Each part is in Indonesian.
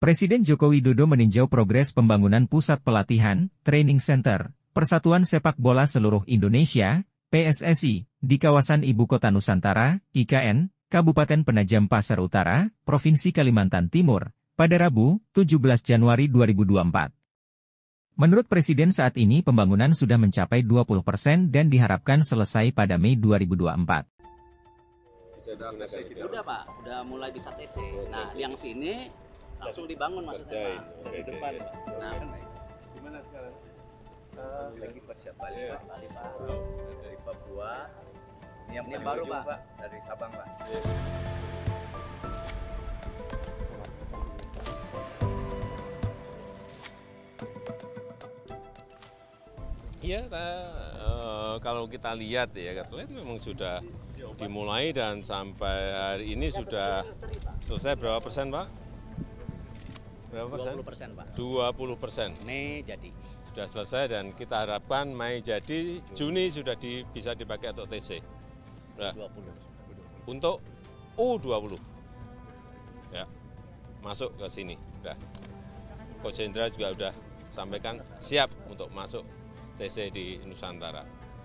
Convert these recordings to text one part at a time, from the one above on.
Presiden Joko Widodo meninjau progres pembangunan Pusat Pelatihan, Training Center, Persatuan Sepak Bola Seluruh Indonesia, PSSI, di kawasan Ibu Kota Nusantara, IKN, Kabupaten Penajam Pasar Utara, Provinsi Kalimantan Timur, pada Rabu, 17 Januari 2024. Menurut Presiden saat ini pembangunan sudah mencapai 20% dan diharapkan selesai pada Mei 2024. Udah Pak, udah mulai bisa TC. Nah, yang sini langsung dibangun maksudnya Pak. Dari depan Pak. Nah, Gimana sekarang? Lagi persiapan Bali Pak. dari Papua. Ini yang Ini paling baru, ujung, Pak. dari Sabang Pak. Iya, kalau kita lihat ya, memang sudah dimulai dan sampai hari ini sudah selesai berapa persen Pak? Berapa persen? 20% Pak. 20%. Mei jadi. Sudah selesai dan kita harapkan Mei jadi, Juni sudah bisa dipakai untuk TC. Nah, 20. untuk U20. Ya, masuk ke sini. Udah. Coach Hendra juga sudah sampaikan siap untuk masuk TC di Nusantara.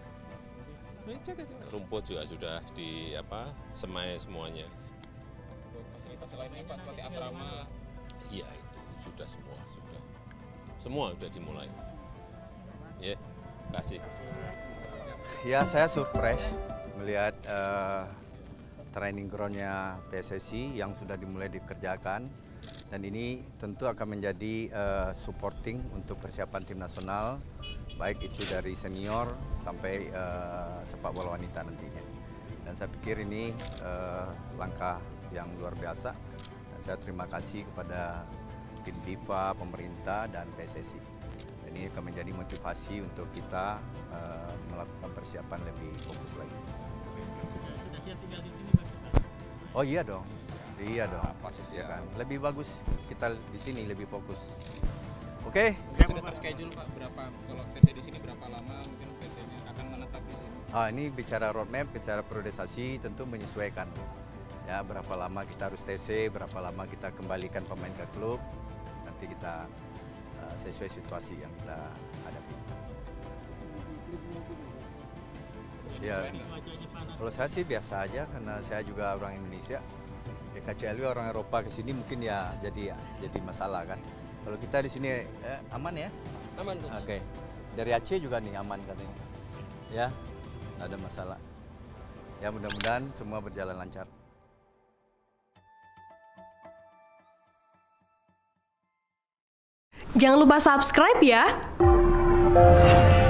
Rumput juga sudah semai semuanya. Fasilitas lainnya Pak seperti asrama. Iya itu sudah semua sudah dimulai. Ya, kasih. Ya, saya surprise melihat training ground-nya PSSI yang sudah dimulai dikerjakan. Dan ini tentu akan menjadi supporting untuk persiapan tim nasional, baik itu dari senior sampai sepak bola wanita nantinya. Dan saya pikir ini langkah yang luar biasa. Dan saya terima kasih kepada tim FIFA, pemerintah, dan PSSI. Ini akan menjadi motivasi untuk kita melakukan persiapan lebih fokus lagi. Sudah siap tinggal di sini Pak? Oh iya dong, ya kan. Lebih bagus kita di sini lebih fokus. Oke. Sudah terschedule Pak berapa kalau TC di sini berapa lama mungkin PT-nya akan menetap di sini? Ini bicara roadmap, bicara priorisasi tentu menyesuaikan. Ya, berapa lama kita harus TC, berapa lama kita kembalikan pemain ke klub. Nanti kita sesuai situasi yang kita hadapi. Ya, kalau saya sih biasa aja karena saya juga orang Indonesia. Ya, kecuali orang Eropa ke sini mungkin ya jadi masalah kan. Kalau kita di sini aman ya? Aman. Oke. Dari Aceh juga nih aman katanya. Ya, nggak ada masalah. Ya mudah-mudahan semua berjalan lancar. Jangan lupa subscribe ya.